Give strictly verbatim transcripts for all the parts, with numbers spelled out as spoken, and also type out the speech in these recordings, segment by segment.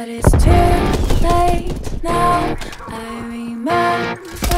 but it's too late now. I remember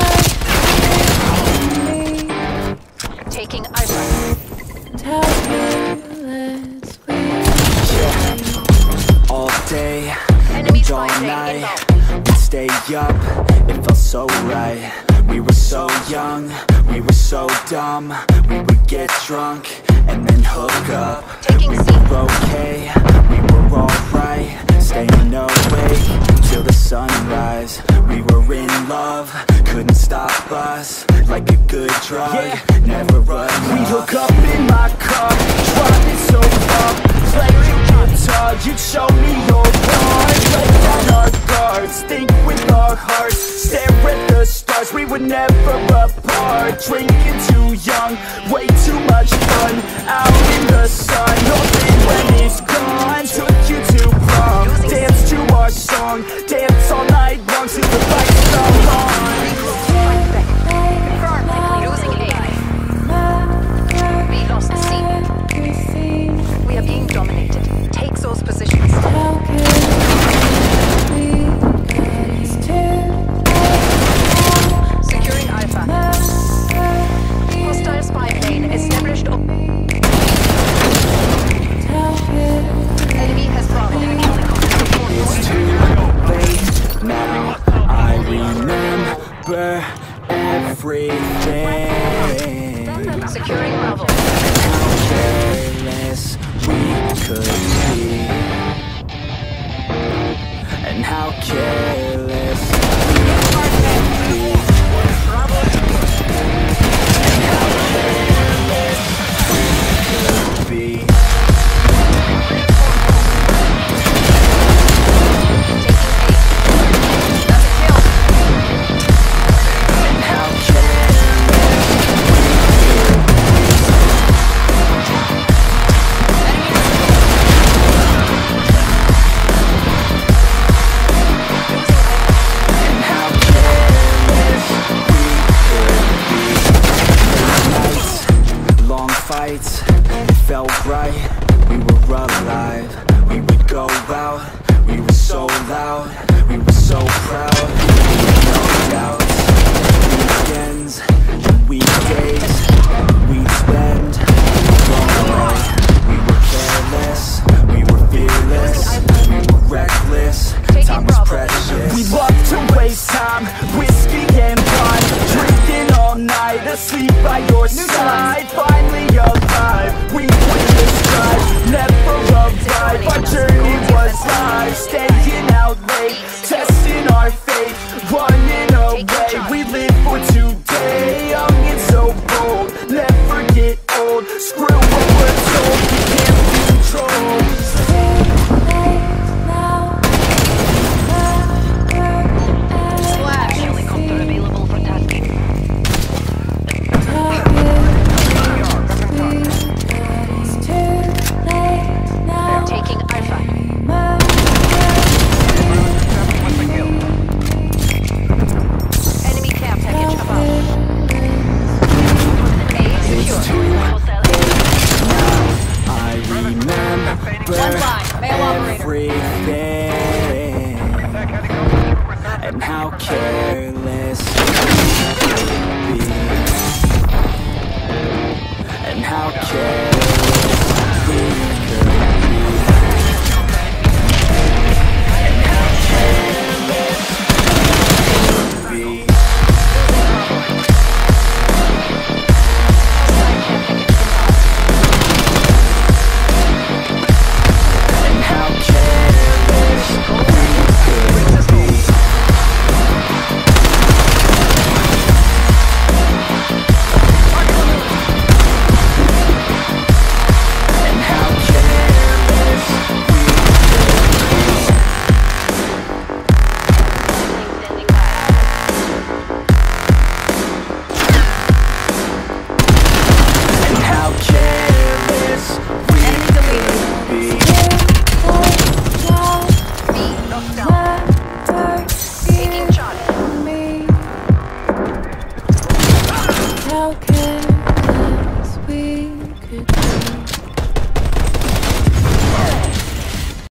me. Taking Alpha. Tell fearless we yeah. All day Enemy and all night, we'd stay up, it felt so right. We were so young, we were so dumb. We would get drunk and then hook up. Taking We C. were okay, we were alright. Staying awake till the sunrise. We were in love, couldn't stop us. Like a good drug, yeah. Never run. We hook up in my car, driving so far. Playing guitar, you'd show me your part. Lay down our guards, think with our hearts. Stare at the stars, we were never apart. Drinking too young, way too much fun. Out in the sun, nothing when it's gone. Took you to prom, dance to our song. Dance all night long till the lights come on. Losing A. We lost C. We are being dominated. Take those positions. Securing Alpha. Hostile spy plane established. Enemy has Bravo. It's too late now. I remember everything. Securing Bravo. How careless we could be, and how careless we could be, and how careless we could be. Fights, it felt right, we were alive. We would go out, we were so loud. We were so proud, no doubts. Weekends and weekdays, we'd spend long away. We were careless, we were fearless, we were reckless. Time was precious. We loved to waste time, whiskey and wine. Drinking all night, asleep by your side. Finally alive, we quit this drive. Never arrived, our journey was live. Staying out late, testing our fate, running away. We live for today, young and so bold. Never get old, screw what we're told. We can't control. Flash helicopter available for tasking. Taking Alpha. Enemy care package above. A is secure. Hostile A. I remember One line, male operator. everything, and how careless we could be, and how careless we